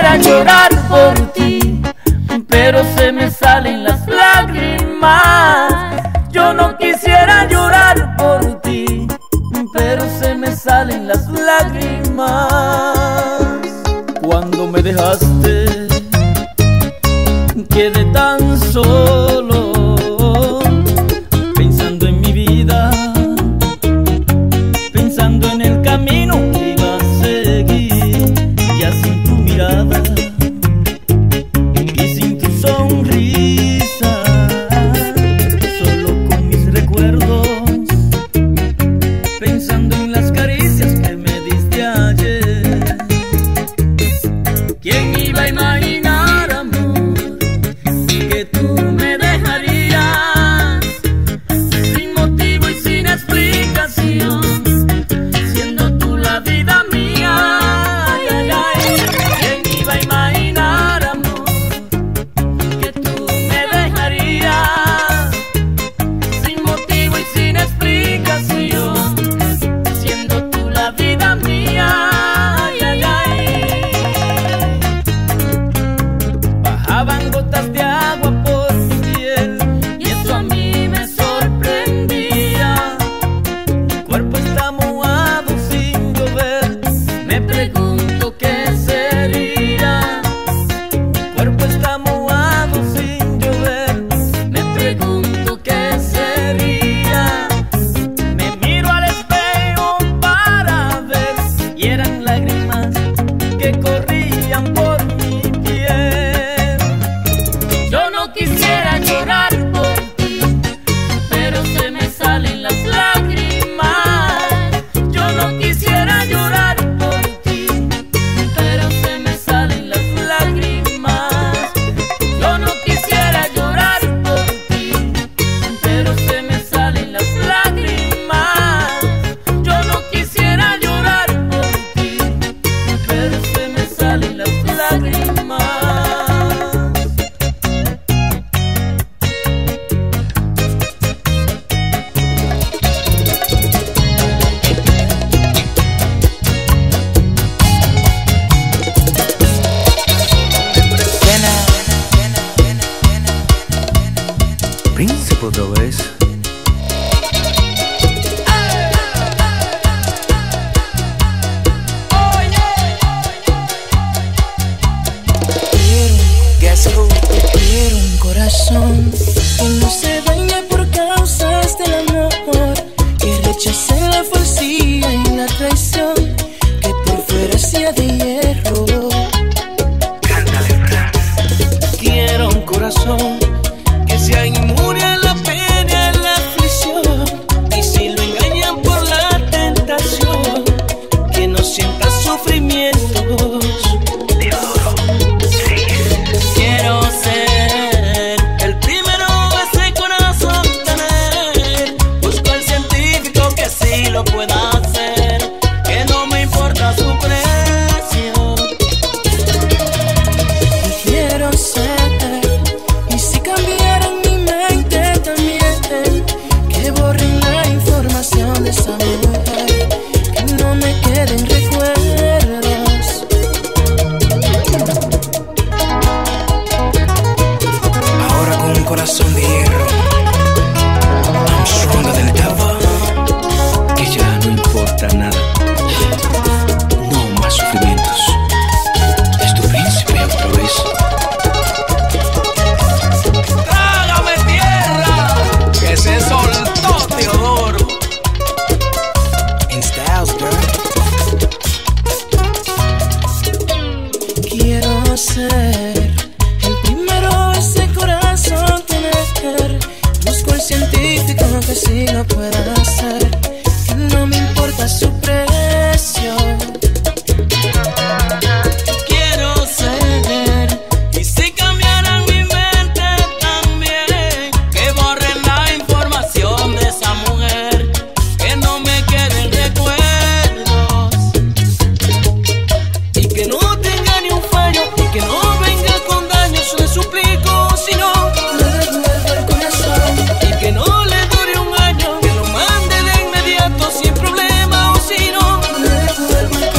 quisiera llorar por ti, pero se me salen las lágrimas. Yo no quisiera llorar por ti, pero se me salen las lágrimas. Cuando me dejaste, quedé tan solo, pensando en mi vida, pensando en el camino que iba a seguir. Ya sin tu mirada y sin tu sonrisa, solo con mis recuerdos, pensando en las caricias que me diste ayer. ¿Quién iba a imaginar, amor, que tú me dejarías sin motivo y sin explicación, siendo tú la vida mía? Ay, ay, ay. ¿Quién iba a imaginar, amor, que tú me dejarías sin motivo y sin explicación, siendo tú la vida mía? Ay, ay, ay. Bajaban gotas de agua por mi piel y eso a mí me sorprendía. Mi cuerpo está mojado sin llover, me pregunto qué sería. Mi cuerpo está mojado sin llover, me pregunto qué sería. Me miro al espejo para ver y eran lágrimas que corrían por mi piel. Yo no quisiera llorar por ti, pero se me salen las lágrimas. Yo no quisiera llorar por ti, pero se me salen las lágrimas. Yo no quisiera llorar por ti, pero se me salen las lágrimas. Yo no quisiera llorar por ti, pero se me salen las lágrimas. Príncipe de vez. Quiero un corazón que no se dañe por causas del amor, que rechace la falsía y la traición, que por fuera sea de hierro. Cántale, Franz. Quiero un corazón que sea inmune a la pena y a la aflicción, y si lo engañan por la tentación, que no sienta sufrimientos. Quiero ser el primero ese corazón tener. Busco al científico que sí lo pueda hacer, que no me importa su precio. Y quiero ser, y si cambiaran mi mente también, que borren la información de esa mujer, que no me queden recuerdos. Ahora con un corazón de hierro, I'm stronger than ever, que ya no importa nada, no más sufrimientos. Es tu príncipe otra vez. ¡Trágame tierra! Que se soltó Teodoro. In styles, girl. Quiero ser el primero ese corazón tener. Busco el científico que sí lo pueda hacer, que no me importa su precio. Quiero ser, y si cambiaran mi mente también, que borren la información de esa mujer, que no me queden recuerdos, y que no tenga ni un fallo, y que no venga con daños. Le suplico, si no, le devuelvo el corazón, y que no le dure un año, que lo mande de inmediato sin problema, o si no, le devuelvo el corazón.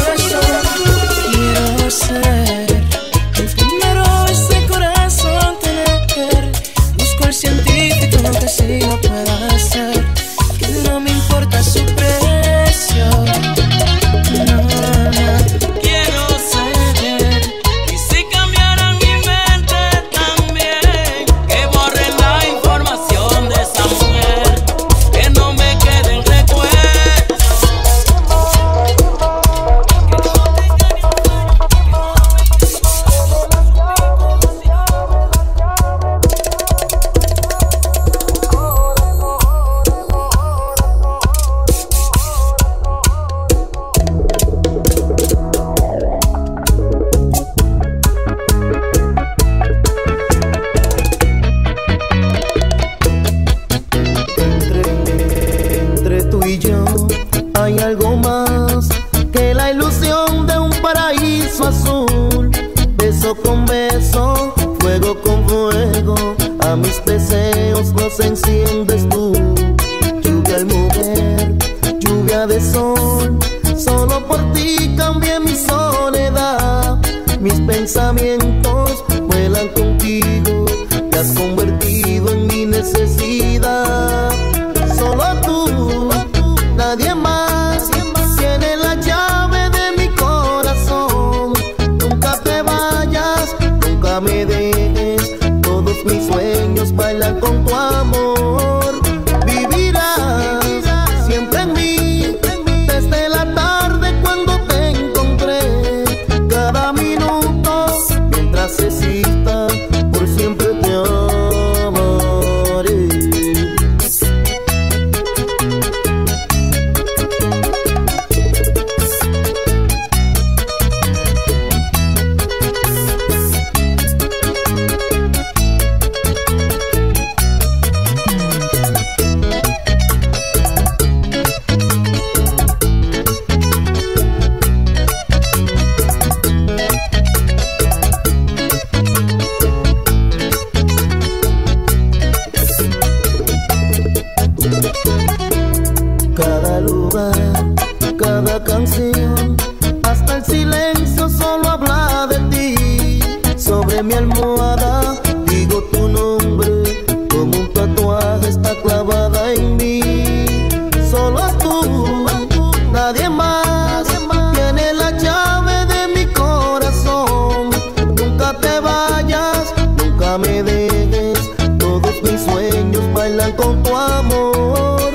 lo pueda hacer, que no me importa su precio. No, quiero ser, y si cambiaran mi mente también, que borren la información de esa mujer, que no me quede el recuerdo. Entre tú y yo hay algo más que la ilusión de un paraíso azul. Beso con beso, fuego con fuego, a mis deseos los enciendes tú. Lluvia al mover, lluvia de sol, solo por ti cambié mi soledad. Mis pensamientos vuelan contigo, te has convertido en mi necesidad. Solo tú, nadie más, tiene la llave de mi corazón. Nunca te vayas, nunca me dejes, todos mis sueños bailan con tu amor. Vivirás siempre en mí, desde la tarde cuando te encontré. Cada minuto, mientras exista, por siempre te amaré. Cada lugar, cada canción, hasta el silencio solo habla de ti. Sobre mi almohada digo tu nombre, como un tatuaje está clavada en mí. Solo tú, nadie más, tiene la llave de mi corazón. Nunca te vayas, nunca me dejes, todos mis sueños bailan con tu amor.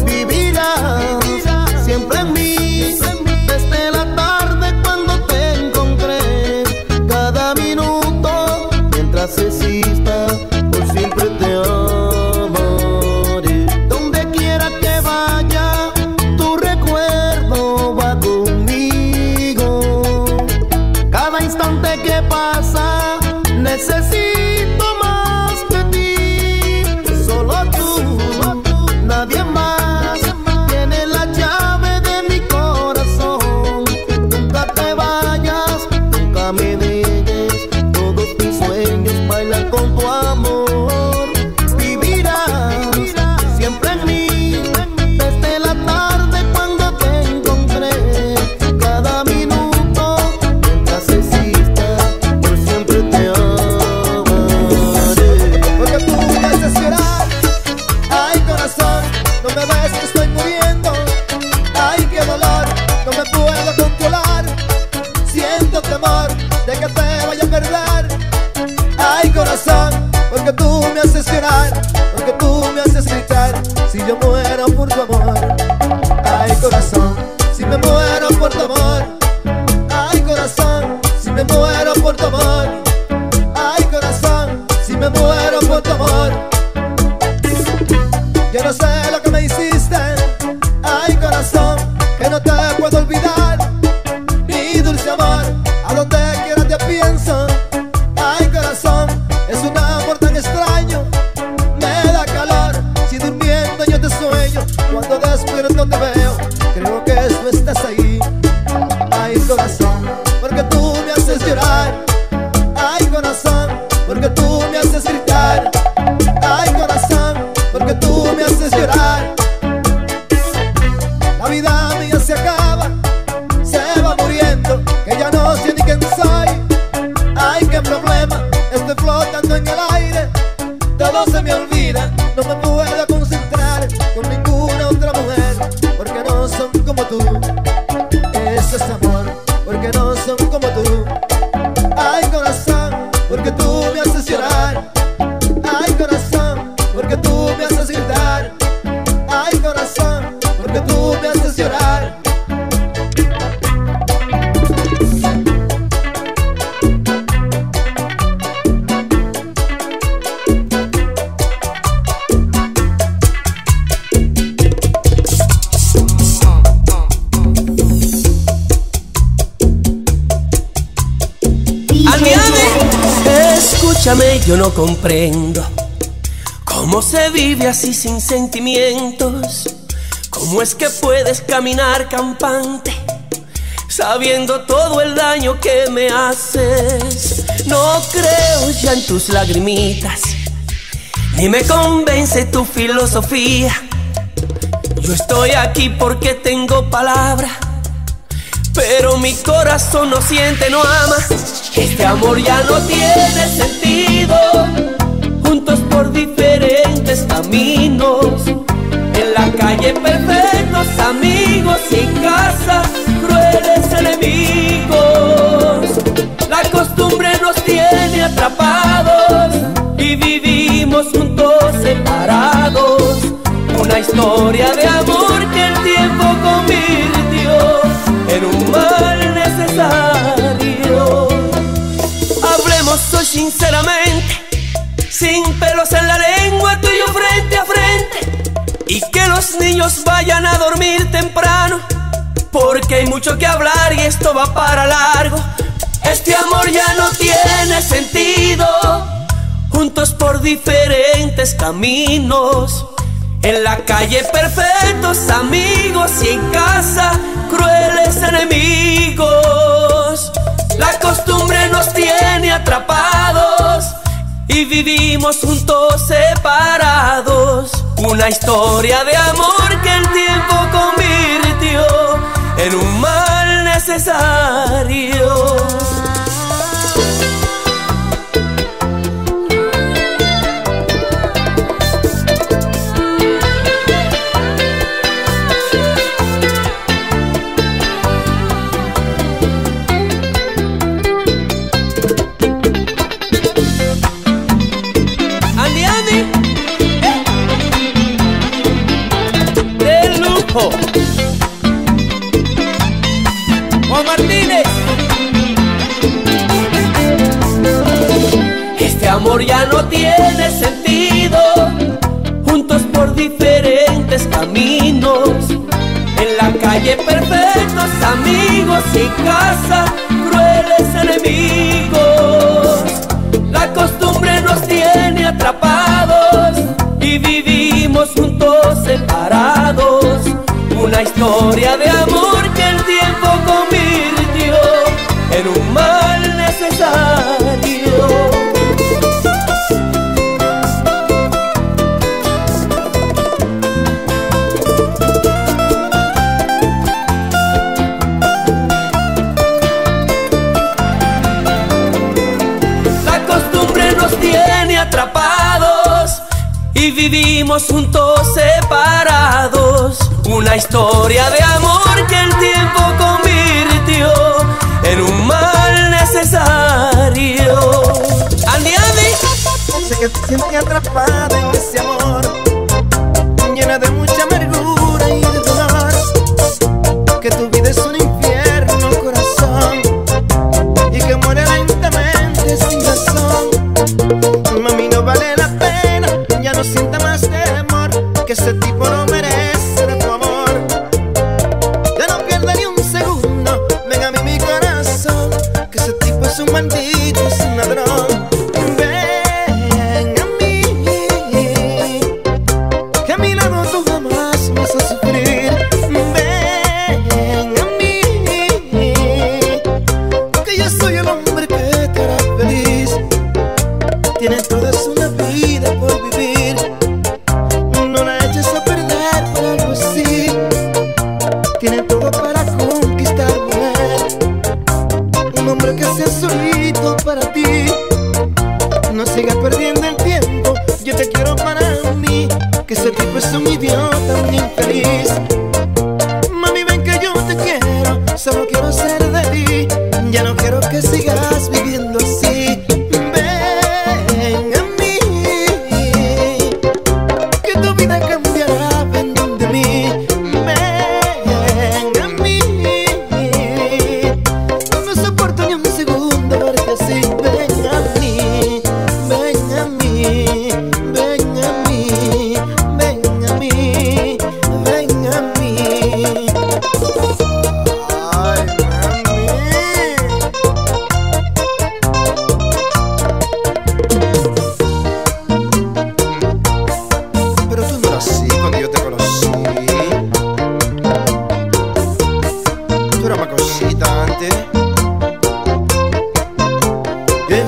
Siempre en mí, desde la tarde cuando te encontré. Cada minuto, mientras exista, por siempre te amaré. Donde quiera que vaya, tu recuerdo va conmigo. Cada instante que pasa, necesito más de ti. Solo tú, nadie más. Me dejes, todos mis sueños bailan con tu amor. Vivirás siempre en mí, desde la tarde cuando te encontré. Cada minuto, mientras exista, por siempre te amaré. Porque tú me haces llorar, ay corazón, no me ves que estoy muriendo. Ay qué dolor, no me puedo controlar. Siento temor de que te vaya a perder. Ay corazón, porque tú me haces llorar, porque tú me haces gritar. Si yo muero por tu amor, ay corazón, si me muero por tu amor. Ay corazón, si me muero por tu amor. Ay corazón, si me muero por tu amor. Yo no sé lo que me hiciste, ay corazón, que no te puedo olvidar. Mi dulce amor, a donde quiera te pienso. Ay corazón, es un amor tan extraño, me da calor. Si durmiendo yo te sueño, cuando despierto te veo, creo que no estás ahí. Ay corazón, porque tú me haces llorar. Ay corazón, porque tú me haces gritar. Ay corazón, porque tú me haces llorar. La vida mía se acaba, se va muriendo, que ya no sé ni quién soy. Ay qué problema, estoy flotando en el aire, todo se me olvida, no me puedo concentrar. faltas de amor, porque no son como tú. Ay, corazón, porque tú me haces llorar. Ay, corazón, porque tú me haces gritar. Ay, corazón, porque tú me haces llorar. Escúchame, yo no comprendo cómo se vive así sin sentimientos. ¿Cómo es que puedes caminar campante sabiendo todo el daño que me haces? No creo ya en tus lagrimitas, ni me convence tu filosofía. Yo estoy aquí porque tengo palabra, pero mi corazón no siente, no ama. Este amor ya no tiene sentido. Juntos por diferentes caminos, en la calle perfectos amigos y en casa crueles enemigos. La costumbre nos tiene atrapados y vivimos juntos separados. Una historia de amor que el tiempo convirtió en un mal necesario. Hablemos hoy sinceramente, sin pelos en la lengua, tú y yo frente a frente. Y que los niños vayan a dormir temprano, porque hay mucho que hablar y esto va para largo. Este amor ya no tiene sentido. Juntos por diferentes caminos, en la calle perfectos amigos y en casa crueles enemigos. La costumbre nos tiene atrapados y vivimos juntos separados. Una historia de amor que el tiempo convirtió en un mal necesario. Juan Martínez. Este amor ya no tiene sentido. Juntos por diferentes caminos, en la calle perfectos amigos y casa crueles enemigos. La costumbre nos tiene atrapados y vivimos juntos separados. Una historia de amor que el tiempo convirtió en un mal necesario. La costumbre nos tiene atrapados y vivimos juntos separados. Una historia de amor que el tiempo convirtió en un mal necesario. Andy. Sé que te sientes atrapada en ese amor, llena de mucha amargura y de dolor. Que tu vida es un infierno, corazón, y que muere lentamente sin razón. Mami, no vale la pena, ya no sienta más temor, que ese tipo no merece de tu amor. Ya no pierda ni un segundo, ven a mí mi corazón, que ese tipo es un maldito, es un ladrón. Ven a mí, que a mi lado tú jamás vas a sufrir. Ven a mí, que yo soy el hombre que te hará feliz. Tienes toda una vida por vivir, no la eches a perder por algo así. Tiene todo para conquistar, mujer, un hombre que sea solito para ti. No sigas perdiendo el tiempo, yo te quiero para mí, que ese tipo es un idiota, un infeliz. Mami, ven que yo te quiero, solo quiero que sigas viviendo así. Ven a mí, que tu vida cambiará, ven donde mí. Ven a mí, no soporto ni un segundo verte así. Ven a mí, ven a mí, ven a mí, ven a mí, ven a mí. Ay, mami. Pero tú no eras así cuando yo te conocí. Tú eras más cosita antes. Yeah.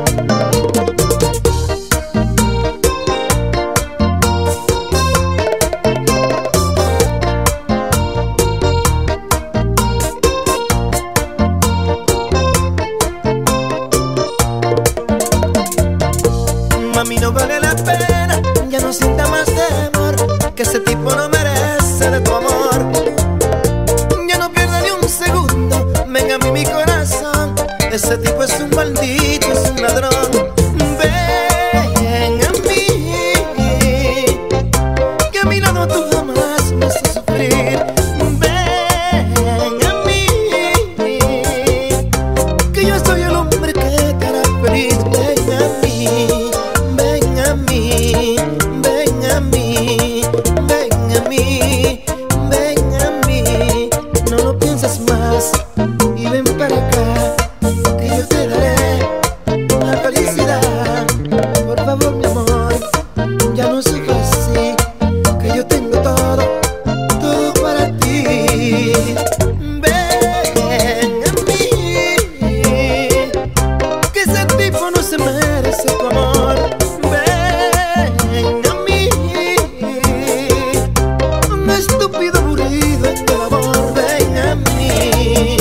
Mami, no vale la pena, ya no sienta más temor, que ese tipo no merece de tu amor. Ya no pierda ni un segundo, ven a mí mi corazón. Ese tipo es un maldito, es un ladrón. Ven a mí, que a mi lado tú jamás me haces sufrir. Ven a mí, que yo soy el hombre que te hará feliz. Ven a mí, ven a mí, ven a mí, ven a mí, ven a mí. No lo pienses más y ven para acá, que yo te daré la felicidad. Por favor, mi amor, ya no sufras así, que yo tengo todo, todo para ti. Ven a mí, que ese tipo no se merece tu amor. Ven a mí, un estúpido aburrido en el amor. Ven a mí.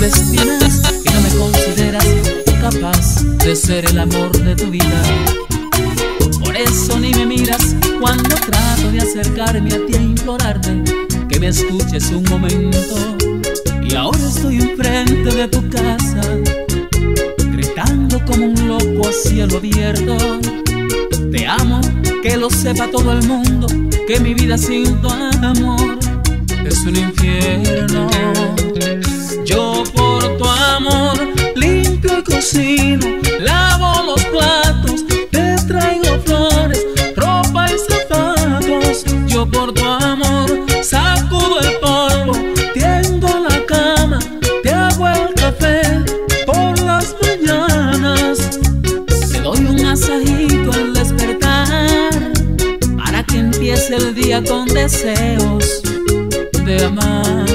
subestimas y no me consideras capaz de ser el amor de tu vida. Por eso ni me miras cuando trato de acercarme a ti a implorarte que me escuches un momento. Y ahora estoy enfrente de tu casa, gritando como un loco a cielo abierto. Te amo, que lo sepa todo el mundo, que mi vida sin tu amor es un infierno. Yo por tu amor limpio y cocino, lavo los platos, te traigo flores, ropa y zapatos. Yo por tu amor sacudo el polvo, tiendo la cama, te hago el café por las mañanas. Te doy un masajito al despertar para que empiece el día con deseos de amar.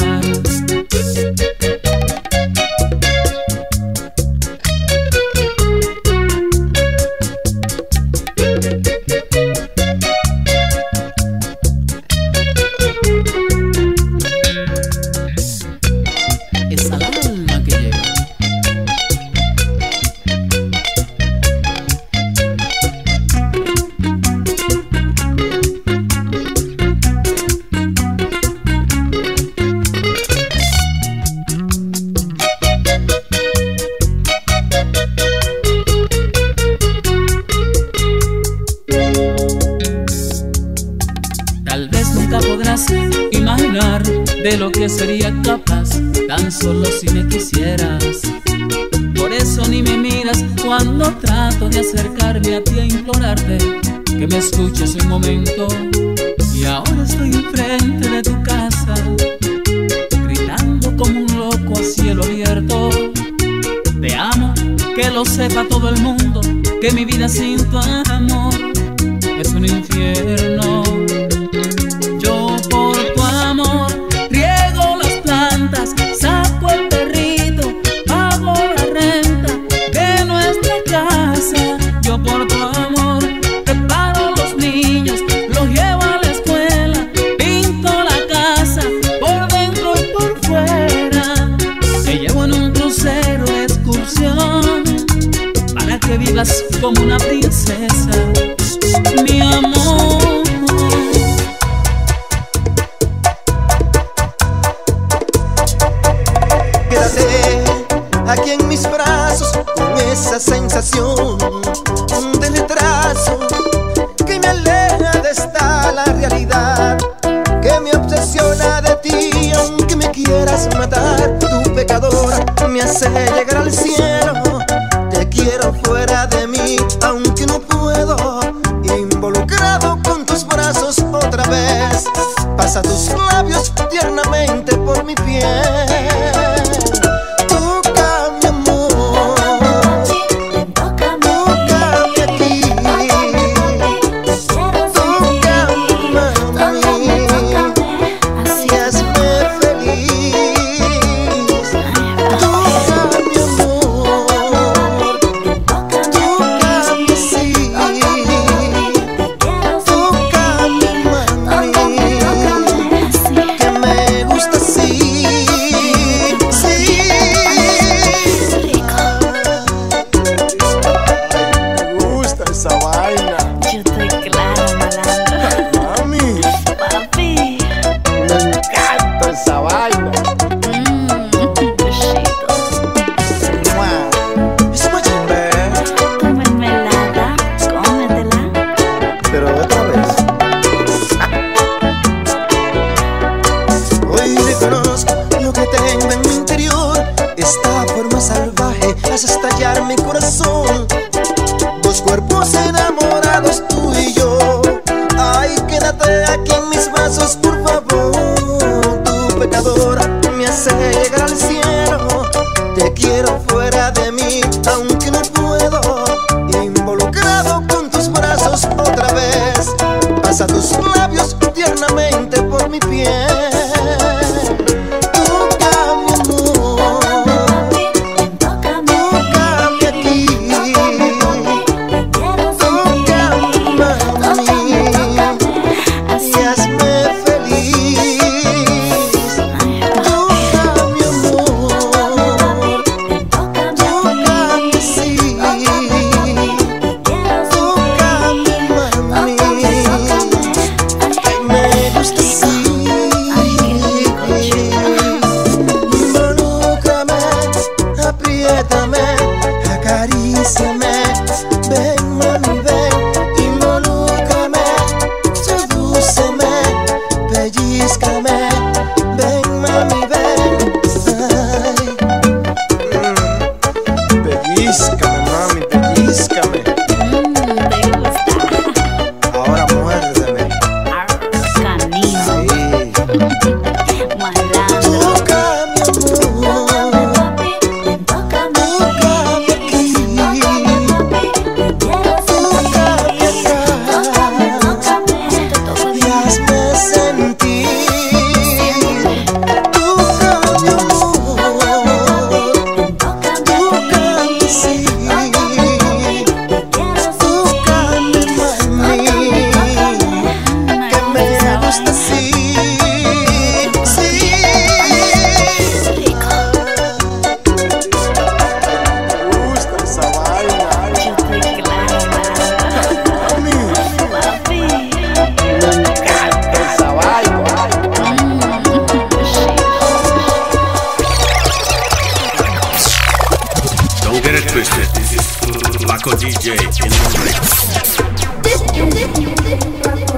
De lo que sería capaz, tan solo si me quisieras. Por eso ni me miras cuando trato de acercarme a ti a implorarte que me escuches un momento. Y ahora estoy enfrente de tu casa, gritando como un loco a cielo abierto. Te amo, que lo sepa todo el mundo, que mi vida sin tu amor es un infierno. Yo por tu amor riego las plantas, saco el perrito, pago la renta de nuestra casa. Yo por tu amor preparo los niños, los llevo a la escuela, pinto la casa por dentro y por fuera. Te llevo en un crucero de excursión para que vivas como una princesa, mi amor. Aquí en mis brazos con esa sensación de retraso que me aleja de esta la realidad, que me obsesiona de ti aunque me quieras matar. Tu pecadora me hace llegar al cielo, te quiero fuera de mí aunque no puedo, involucrado con tus brazos otra vez. Pasa tus labios tiernamente por mi piel. Mi corazón, dos cuerpos enamorados, tú y yo. Ay, quédate aquí en mis brazos, por favor. Tu pecadora me hace llegar al cielo, te quiero fuera de mí aunque no puedo, involucrado con tus brazos otra vez. Pasa tus labios tiernamente por mi piel. Hazme feliz, toca mi get it twisted. This is Paco DJ in the mix.